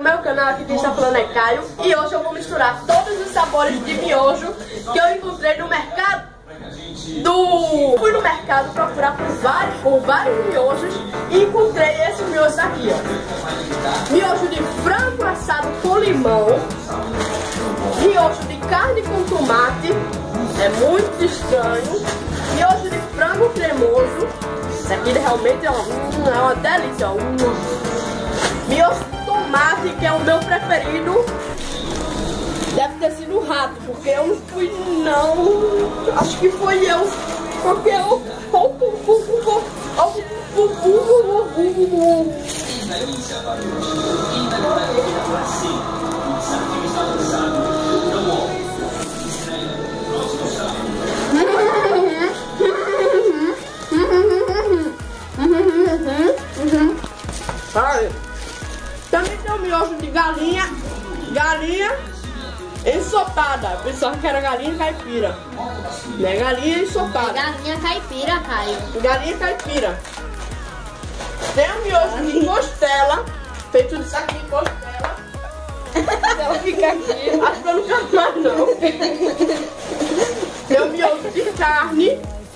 O meu canal aqui quem está falando é Caio e hoje eu vou misturar todos os sabores de miojo que eu encontrei no mercado. Fui no mercado procurar por vários miojos e encontrei esse miojo aqui, ó. Miojo de frango assado com limão, miojo de carne com tomate, é muito estranho, miojo de frango cremoso, isso aqui realmente é uma delícia, ó. Miojo de tomate, que é o meu preferido. Deve ter sido um rato, porque eu não fui, não. Acho que foi eu. Porque eu. Também tem o miojo de galinha. Galinha ensopada. Pensava que era galinha caipira. Não é galinha ensopada. É galinha caipira, Caio. Galinha caipira. Tem o miojo de costela. Feito disso aqui, costela. Ela fica aqui. Acho que eu não quero mais, não. Tem o miojo de carne.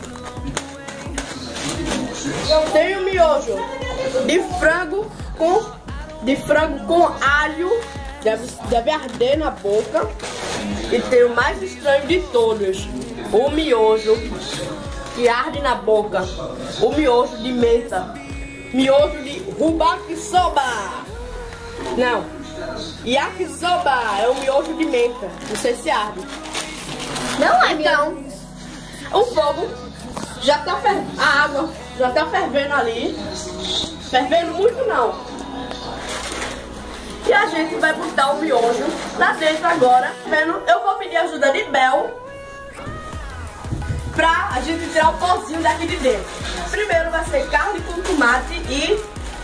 Tem o miojo de frango com alho. Deve arder na boca. E tem o mais estranho de todos, o miojo que arde na boca, o miojo de menta, miojo de rubakisoba. Não, yakisoba é o miojo de menta. Não sei se arde. Não é, então, o fogo já tá fervendo, a água já tá fervendo ali. Fervendo muito não. E a gente vai botar o miojo lá dentro agora. Eu vou pedir ajuda de Bel pra a gente tirar o pozinho daqui de dentro. Primeiro vai ser carne com tomate e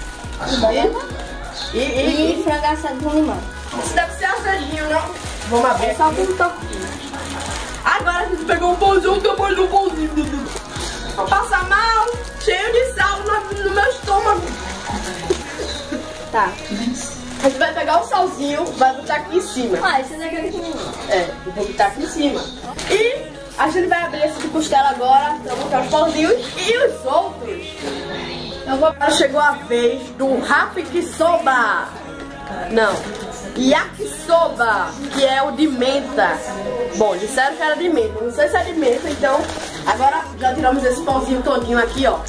frango assado com limão. Isso deve ser azedinho, não? Vamos abrir só com um toquinho. Agora a gente pegou um pãozinho, o tamanho do pãozinho. Vou passar mal, cheio de sal no meu estômago. Tá. A gente vai pegar o salzinho, vai botar aqui em cima. Ah, esse daqui é pequenininho. É, eu vou botar aqui em cima. E a gente vai abrir esse de costela agora, pra botar os pauzinhos e os outros. Chegou a vez do yakisoba. Não, yakisoba, que é o de menta. Bom, disseram que era de menta, não sei se é de menta, então agora já tiramos esse pauzinho todinho aqui, ó.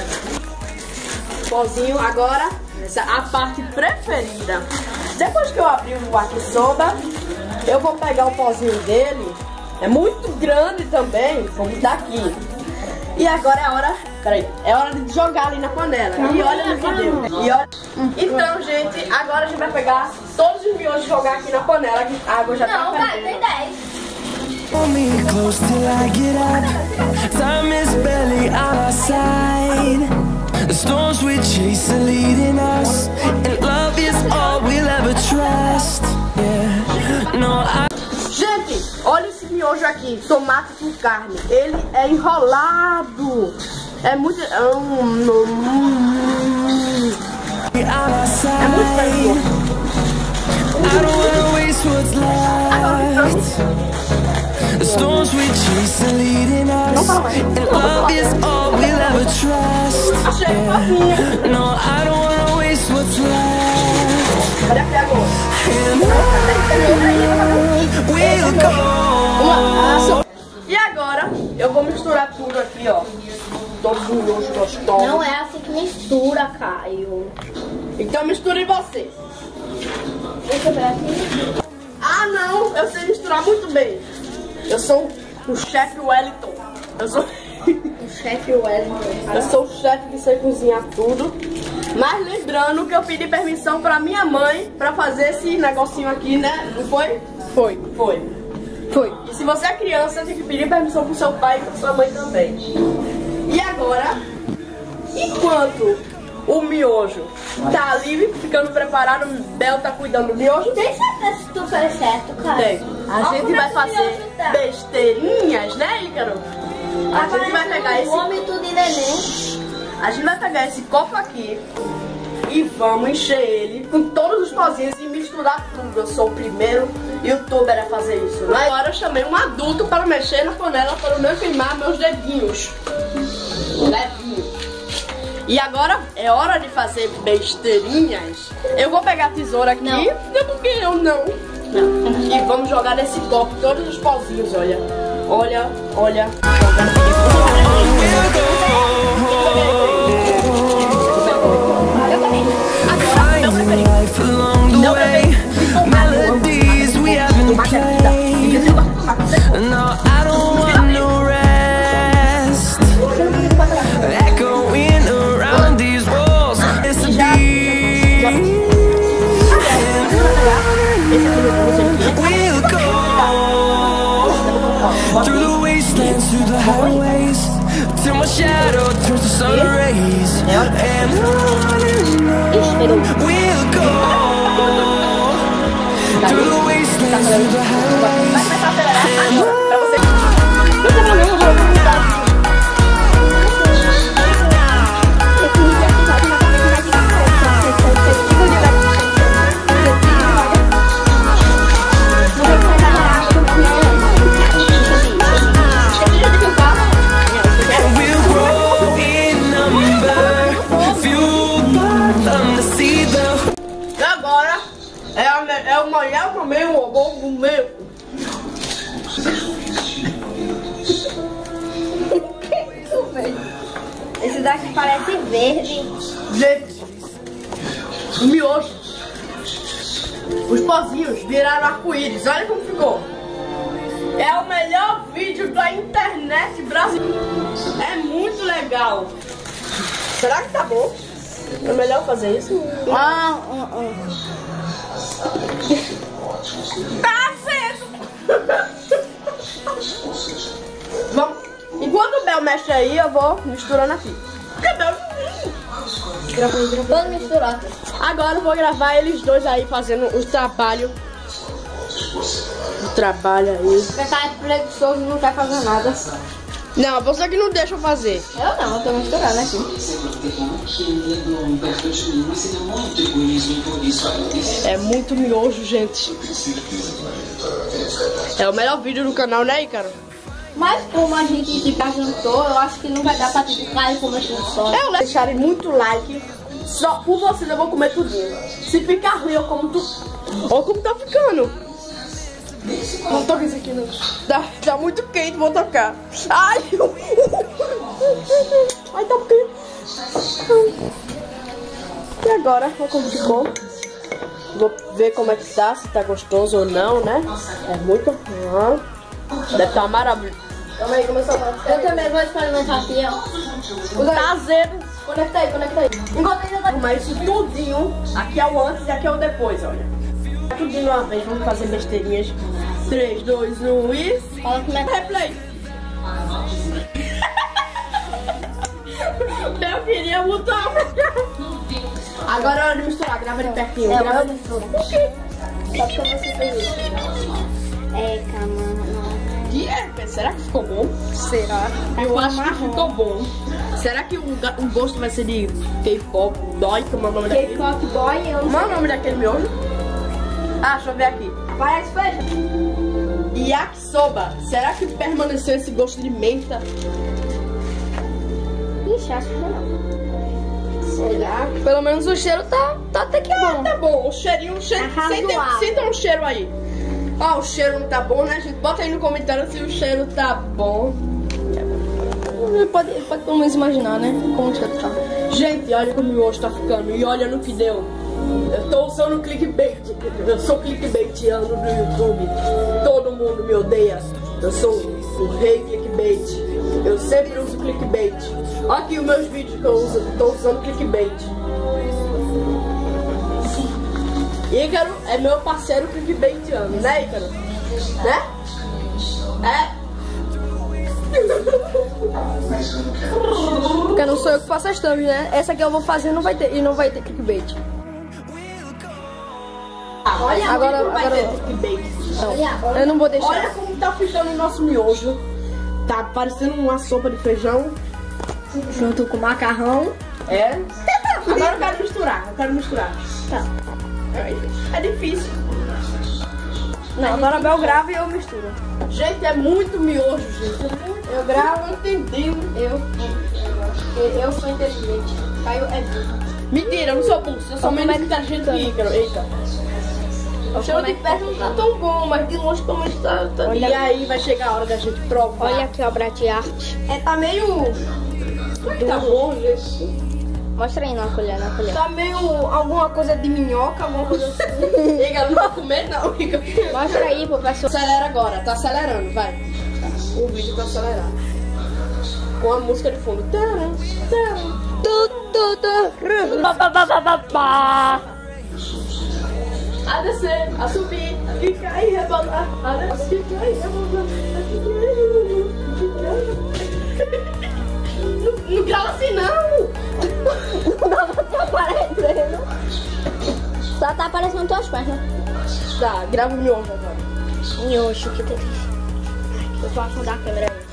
Pauzinho agora. Essa é a parte preferida. Depois que eu abrir o yakisoba, eu vou pegar o pozinho dele. É muito grande também. Vou botar aqui. E agora é hora. Peraí. É hora de jogar ali na panela. E olha no que deu. E olha. Então, gente, agora a gente vai pegar todos os miojos e jogar aqui na panela. Que a água já tá fervendo. Não, vai, tem 10. Hold me close till I get up. Time is barely on our side. The storms we chase are leading us, and love is all we'll ever trust. Yeah, no, Gente, olha esse miojo aqui, tomate com carne. Ele é enrolado. É muito. É muito gostoso. I don't wanna waste what's left. The storms we chase are leading us, and love is all we'll ever trust. Yeah. No, I don't wanna waste what's left. Olha aqui agora. And we'll go. E agora eu vou misturar tudo aqui, ó. Todos os miojos gostosos. Não é assim que mistura, Caio. Então misture você. Deixa eu ver aqui. Ah, não, eu sei misturar muito bem. Eu sou o chefe Wellington. Eu sou O chefe Wellington. Eu sou o chefe que sei cozinhar tudo. Mas lembrando que eu pedi permissão pra minha mãe pra fazer esse negocinho aqui, né? Não foi? Foi. E se você é criança, tem que pedir permissão pro seu pai e pra sua mãe também. E agora, enquanto o miojo tá ali ficando preparado, o Bel tá cuidando do miojo. Tem certeza se tu fez certo, Caio? Tem. A gente vai fazer besteirinhas, né, Ícaro? A gente vai pegar esse... Vômito de neném. A gente vai pegar esse copo aqui e vamos encher ele com todos os pozinhos e misturar tudo. Eu sou o primeiro youtuber a fazer isso, né? Agora eu chamei um adulto para mexer na panela para não queimar meus dedinhos. Levinho. E agora é hora de fazer besteirinhas. Eu vou pegar a tesoura aqui. Não. Porque eu não. E vamos jogar nesse copo todos os pozinhos, olha. Olha, olha. Finding life along the way, melodies we haven't played. No, I don't want no rest. Echoing around these walls, it's a beat. We'll go through the wastelands, through the highways, till my shadow turns to sun rays. And we'll go through the wastelands, through the highways. É o melhor pro meu robô do meu. Esse daqui parece verde. Gente, o miojo, os pozinhos viraram arco-íris. Olha como ficou. É o melhor vídeo da internet brasileira. É muito legal. Será que tá bom? É melhor fazer isso? Tá certo! Vamos. Enquanto o Bel mexe aí, eu vou misturando aqui. Vamos misturar. Agora eu vou gravar eles dois aí fazendo o trabalho. O trabalho aí. Você tá preguiçoso, não quer fazer nada. Não, você que não deixa eu fazer. Eu não, eu tô misturando aqui. É muito miojo, gente. É o melhor vídeo do canal, né, Ícaro? Mas como a gente já jantou, eu acho que não vai dar pra ficar comendo só. Deixarem muito like. Só por vocês eu vou comer tudinho. Se ficar ruim, eu como tudo. Olha como tá ficando. Não toca isso aqui, não. Tá muito quente, vou tocar. Ai! Ai, tá quente. E agora, olha como ficou. Vou ver como é que tá, se tá gostoso ou não, né? É muito... Deve estar uma maravilha. Calma aí, começou a... Eu também vou experimentar aqui, ó. Tá azedo. Conecta aí, conecta aí. Enquanto ainda tá... Mas isso tudinho, aqui é o antes e aqui é o depois, olha. Tudinho de uma vez, vamos fazer besteirinhas. 3, 2, 1 e... Fala como é que... Replay. Eu queria botar. Agora é hora de misturar, grava de pertinho. É, Grava eu misturo. Só porque você fez isso. É, calma. Será que ficou bom? Será? Eu acho que ficou bom. Será que o gosto vai ser de K-pop boy? Como é o nome daquele? K-pop boy, eu Como é o nome daquele miojo? Ah, deixa eu ver aqui. Parece feijão. Yakisoba. Será que permaneceu esse gosto de menta? Ixi, acho que não. Será? Pelo menos o cheiro tá até que bom. Tá bom, o cheirinho, senta um cheiro aí. Ó, o cheiro não tá bom, né, gente? Bota aí no comentário se o cheiro tá bom. Pode pelo menos imaginar, né? Como o cheiro tá. Gente, olha como o miojo tá ficando. E olha no que deu. Eu tô usando clickbait. Eu sou clickbaitiano do YouTube. Todo mundo me odeia. Eu sou o rei clickbait. Eu sempre uso clickbait. Olha aqui os meus vídeos que eu uso. Tô usando clickbait. Ícaro é meu parceiro clickbaitiano, né, Ícaro? Né? É? Porque não sou eu que faço as thumbs, né? Essa aqui eu vou fazer não vai ter clickbait. Olha, agora vai ter clickbait. Não, eu não vou deixar. Olha como tá ficando o nosso miojo. Tá parecendo uma sopa de feijão. Junto com macarrão. É? Agora eu quero misturar. Tá. É difícil. Não, agora a Bel grava e eu misturo. Gente, é muito miojo, gente. Eu gravo, entendendo. eu sou inteligente. Caio é burro. Mentira, eu não sou burro, eu sou menos inteligente que Ícaro. Eita. O cheiro de perto não tá tão bom, mas de longe também tá. E aí vai chegar a hora da gente provar. Olha aqui a obra de arte. Tá meio... Tá bom, gente. Mostra aí na colher, Tá meio alguma coisa de minhoca, alguma coisa assim. Ícaro, não vai comer não, Ícaro. Mostra aí pro pessoal. Acelera agora, tá acelerando, vai. O vídeo tá acelerado. Com a música de fundo. A descer, a subir, a ficar e rebolar. A descer, ficar e rebolar. Não grava assim não. Não tá aparecendo. Só tá aparecendo tuas pernas. Tá, grava o miojo agora. Miojo, que delícia. Eu vou afundar a câmera aí.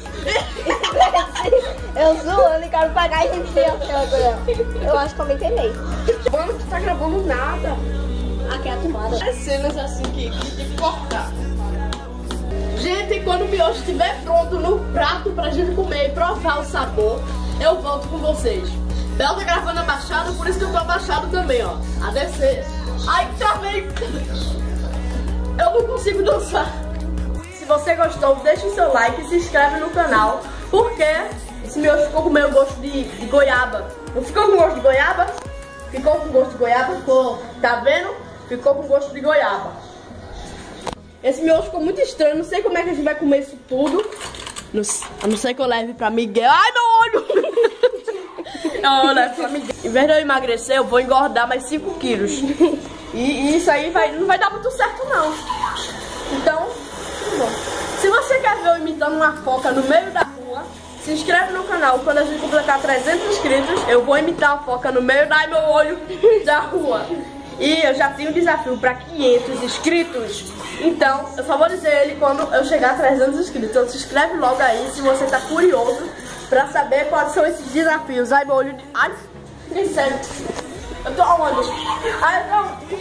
Eu zoando e quero pagar e encher a câmera. Eu acho que eu me queimei. Mano, tu tá gravando nada. Aqui é a tomada. As cenas assim que tem que cortar. Gente, quando o miojo estiver pronto no prato pra gente comer e provar o sabor, eu volto com vocês. Bel tá gravando abaixado, por isso que eu tô abaixado também, ó. A descer. Ai, travei. Eu não consigo dançar. Se você gostou, deixa o seu like e se inscreve no canal, porque esse miojo ficou com o meu gosto de goiaba. Não ficou com gosto de goiaba? Ficou com gosto de goiaba? Ficou. Tá vendo? Ficou com gosto de goiaba. Esse miojo ficou muito estranho, não sei como é que a gente vai comer isso tudo. A não ser que eu leve pra Miguel. Ai, meu olho! Eu levo pra Miguel. Em vez de eu emagrecer, eu vou engordar mais 5 quilos. E isso aí não vai dar muito certo, não. Então, se você quer ver eu imitando uma foca no meio da rua, se inscreve no canal. Quando a gente completar 300 inscritos, eu vou imitar a foca no meio da meu olho da rua. E eu já tenho um desafio para 500 inscritos. Então, eu só vou dizer ele quando eu chegar a 300 inscritos. Então se inscreve logo aí se você tá curioso para saber quais são esses desafios. Ai, meu olho de... Ai, que sério. Eu tô aonde? Ai, eu tô...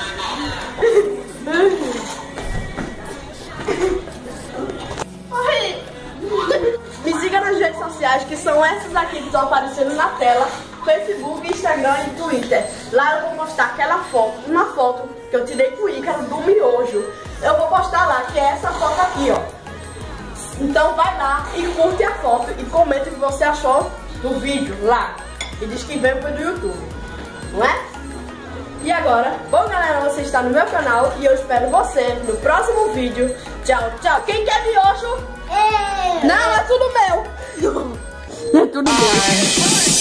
Me siga nas redes sociais, que são essas aqui que estão aparecendo na tela: Facebook, Instagram e Twitter. Lá eu vou postar aquela foto, uma foto que eu tirei com o Ícaro do miojo. Eu vou postar lá, que é essa foto aqui, ó. Então vai lá e curte a foto e comenta o que você achou do vídeo lá. E diz que veio do YouTube, não é? E agora, bom galera, você está no meu canal e eu espero você no próximo vídeo. Tchau, tchau. Quem quer miojo? Não, é tudo meu. É tudo meu.